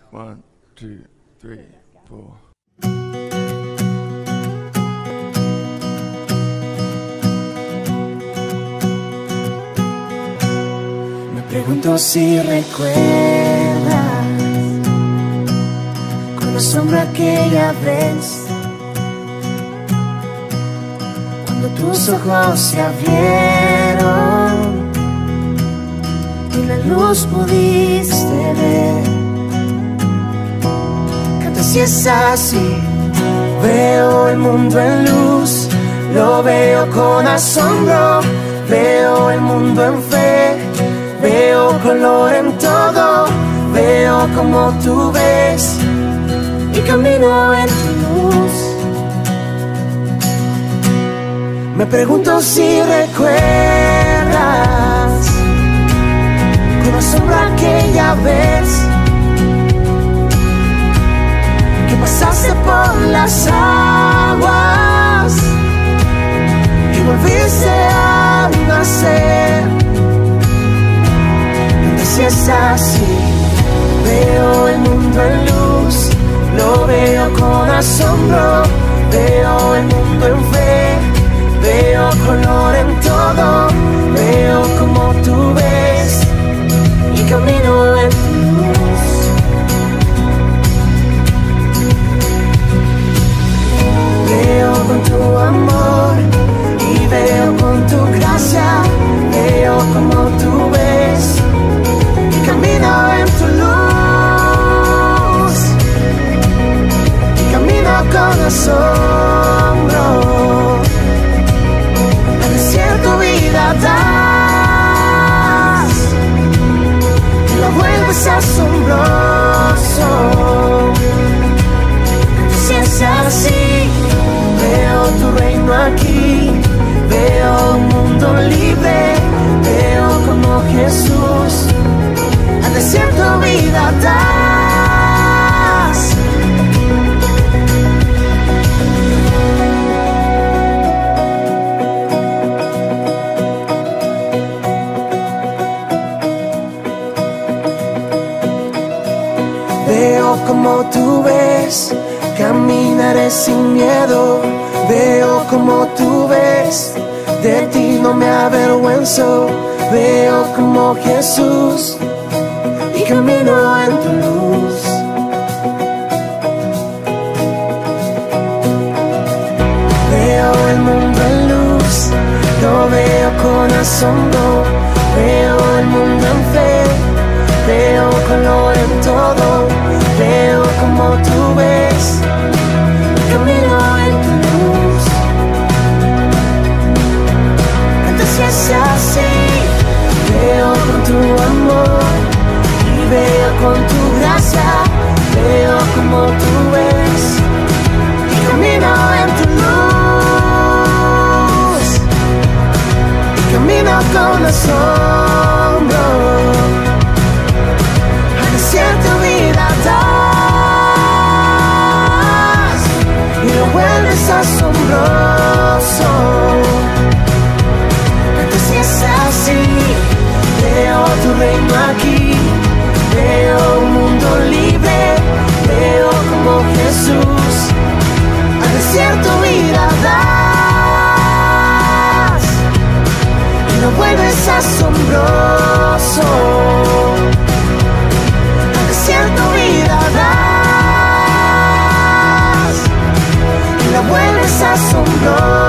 1, 2, 3, 4. Me pregunto si recuerdas con asombro aquella vez, cuando tus ojos se abrieron y la luz pudiste ver. Canta si es así. Veo el mundo en luz, lo veo con asombro. Veo el mundo en fe, veo color en todo. Veo como tú ves y camino en tu luz. Me pregunto si recuerdas con asombro aquella vez que pasaste por las aguas y volviste a nacer. Si es así, veo el mundo en luz, lo veo con asombro. Veo el mundo en fe, veo color en todo. Veo como tú ves y camino en tu luz. Veo con tu amor y veo con tu gracia. Veo como tú ves y camino en tu luz. Y camino con asombro. Al desierto vida das y lo vuelves asombroso. Si es así, veo tu reino aquí. Veo un mundo libre, veo como Jesús al desierto vida das. Veo como tú ves, caminaré sin miedo. Veo como tú ves, de ti no me avergüenzo. Veo como Jesús y camino en tu luz. Veo el mundo en luz, lo veo con asombro. Veo el mundo en fe, veo color en todo. Veo como tú ves y camino en tu luz. Antes si es así, veo con tu amor y veo con tu gracia. Veo como tú ves y camino en tu luz. Y camino con asombro. Al desierto vida das y lo vuelves asombroso. Si es así, veo tu reino aquí. Veo un mundo libre, veo como Jesús al desierto vida das y lo vuelves asombroso. Al desierto vida das y lo vuelves asombroso.